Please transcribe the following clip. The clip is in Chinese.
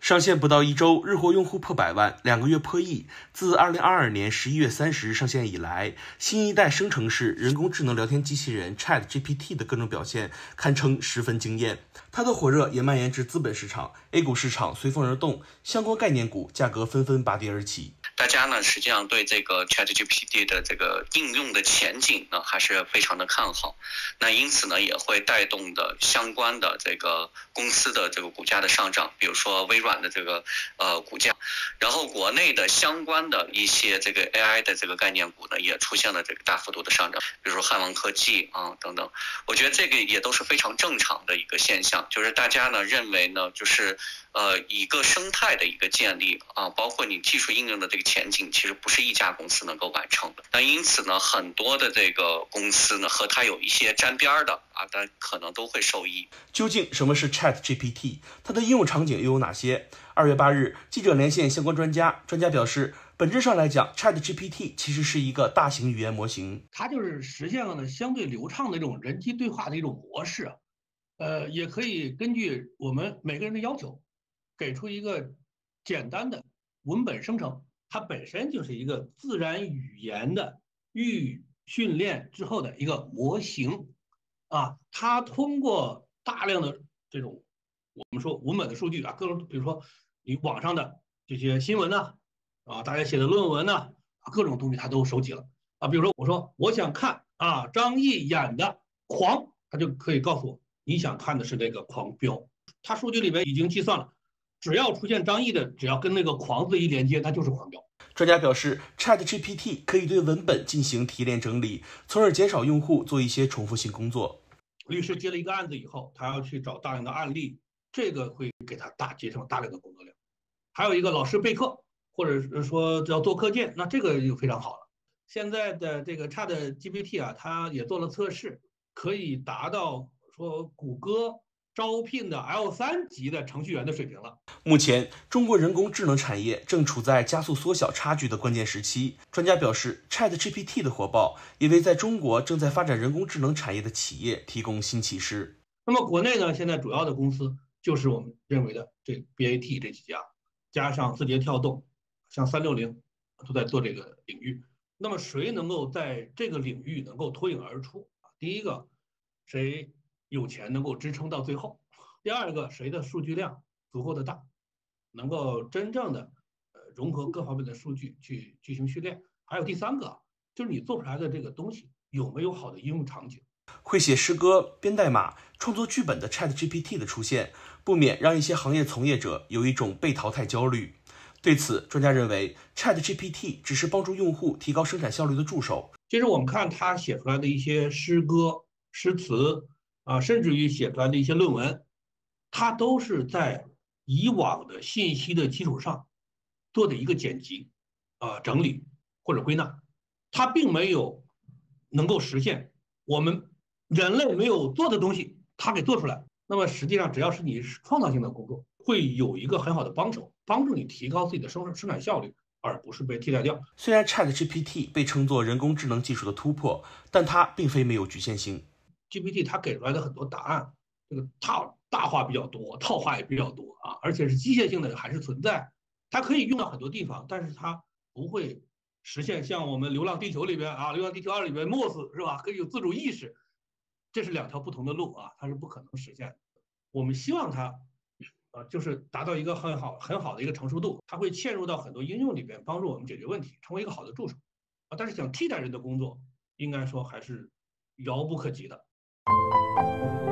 上线不到1周，日活用户破100万，2个月破亿。自2022年11月30日上线以来，新一代生成式人工智能聊天机器人 ChatGPT 的各种表现堪称十分惊艳。它的火热也蔓延至资本市场 ，A 股市场随风而动，相关概念股价格纷纷拔地而起。 大家呢，实际上对这个 ChatGPT 的这个应用的前景呢，还是非常的看好。那因此呢，也会带动的相关的这个公司的这个股价的上涨，比如说微软的这个股价，然后国内的相关的一些这个 AI 的这个概念股呢，也出现了这个大幅度的上涨，比如说汉王科技啊等等。我觉得这个也都是非常正常的一个现象，就是大家呢认为呢，就是一个生态的一个建立啊，包括你技术应用的这个前景，其实不是一家公司能够完成的。那因此呢，很多的这个公司呢，和它有一些沾边的啊，但可能都会受益。 究竟什么是 ChatGPT？ 它的应用场景又有哪些？2月8日，记者连线相关专家，专家表示，本质上来讲 ，ChatGPT 其实是一个大型语言模型， 它就是实现了相对流畅的一种人机对话的一种模式。也可以根据我们每个人的要求，给出一个简单的文本生成。它本身就是一个自然语言的预训练之后的一个模型啊。它通过大量的这种我们说文本的数据啊，各种比如说你网上的这些新闻呢，大家写的论文呢，各种东西它都收集了啊。比如说我说我想看张译演的《狂》，它就可以告诉我你想看的是那个《狂飙》，它数据里面已经计算了，只要出现张译的，只要跟那个狂字一连接，它就是狂飙。 专家表示 ，ChatGPT 可以对文本进行提炼整理，从而减少用户做一些重复性工作。 律师接了一个案子以后，他要去找大量的案例，这个会给他节省大量的工作量。还有一个老师备课，或者是说要做课件，那这个就非常好了。现在的这个 ChatGPT 啊，它也做了测试，可以达到说谷歌招聘的 L3级的程序员的水平了。 目前，中国人工智能产业正处在加速缩小差距的关键时期。专家表示 ，ChatGPT 的火爆也为在中国正在发展人工智能产业的企业提供新启示。 那么国内呢，现在主要的公司就是我们认为的这 BAT 这几家，加上字节跳动，像360都在做这个领域。那么谁能够在这个领域能够脱颖而出？第一个，谁有钱能够支撑到最后；第二个，谁的数据量足够的大，能够真正的融合各方面的数据去进行训练；还有第三个，就是你做出来的这个东西有没有好的应用场景。 会写诗歌、编代码、创作剧本的 ChatGPT 的出现，不免让一些行业从业者有一种被淘汰焦虑。对此，专家认为 ChatGPT 只是帮助用户提高生产效率的助手。 其实我们看他写出来的一些诗歌、诗词甚至于写出来的一些论文，它都是在以往的信息的基础上做的一个剪辑、整理或者归纳，它并没有能够实现我们人类没有做的东西，它给做出来。那么实际上，只要是你创造性的工作，会有一个很好的帮手，帮助你提高自己的生产效率，而不是被替代掉。 虽然 ChatGPT 被称作人工智能技术的突破，但它并非没有局限性。 GPT 它给出来的很多答案，这个大话比较多，套话也比较多而且是机械性的还是存在。它可以用到很多地方，但是它不会实现像我们《流浪地球》里边《流浪地球2》里边莫斯是吧，可以有自主意识，这是2条不同的路它是不可能实现的。我们希望它就是达到一个很好的一个成熟度，它会嵌入到很多应用里边，帮助我们解决问题，成为一个好的助手但是想替代人的工作，应该说还是遥不可及的。